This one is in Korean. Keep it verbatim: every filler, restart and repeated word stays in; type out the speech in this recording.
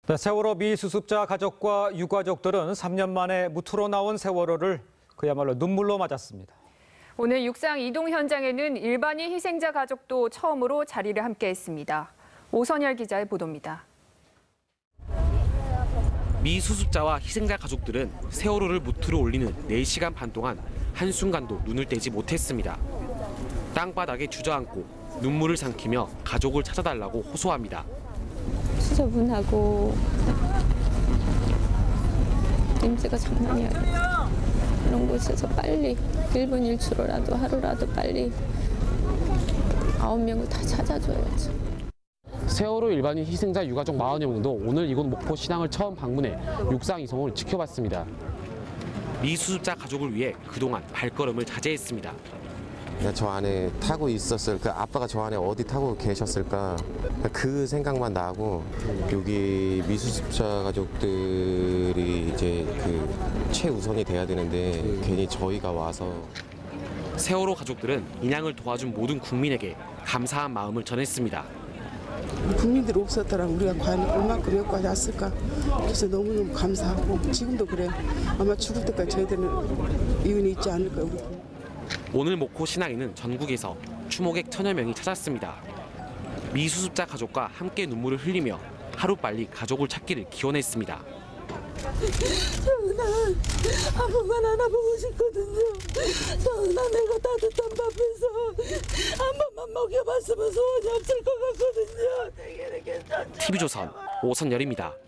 네, 세월호 미수습자 가족과 유가족들은 삼 년 만에 무트로 나온 세월호를 그야말로 눈물로 맞았습니다. 오늘 육상 이동 현장에는 일반인 희생자 가족도 처음으로 자리를 함께했습니다. 오선열 기자의 보도입니다. 미수습자와 희생자 가족들은 세월호를 무트로 올리는 네 시간 반 동안 한순간도 눈을 떼지 못했습니다. 땅바닥에 주저앉고 눈물을 삼키며 가족을 찾아달라고 호소합니다. 지저분하고 냄새가 장난이 아니에요. 그런 곳에서 빨리 일 분 일 초라도 하루라도 빨리 아홉 명을 다 찾아줘야죠. 세월호 일반인 희생자 유가족 사십여 명도 오늘 이곳 목포 신항을 처음 방문해 육상 이송을 지켜봤습니다. 미수습자 가족을 위해 그동안 발걸음을 자제했습니다. 저 안에 타고 있었을 그 아빠가 저 안에 어디 타고 계셨을까 그 생각만 나고 여기 미수습자 가족들이 이제 그 최우선이 돼야 되는데 괜히 저희가 와서 세월호 가족들은 인양을 도와준 모든 국민에게 감사한 마음을 전했습니다. 국민들이 없었더라면 우리가 과연 얼마큼 여기까지 왔을까. 그래서 너무너무 감사하고 지금도 그래요. 아마 죽을 때까지 저희들은 이윤이 있지 않을까요. 우리. 오늘 목포 신항에는 전국에서 추모객 천여 명이 찾았습니다. 미수습자 가족과 함께 눈물을 흘리며 하루빨리 가족을 찾기를 기원했습니다. 정은아, 한 번만 안아보고 싶거든요. 정은아, 내가 따뜻한 밥에서 한 번만 먹여봤으면 소원이 없을 것 같거든요. 되게 괜찮죠. 티비조선 오선열입니다.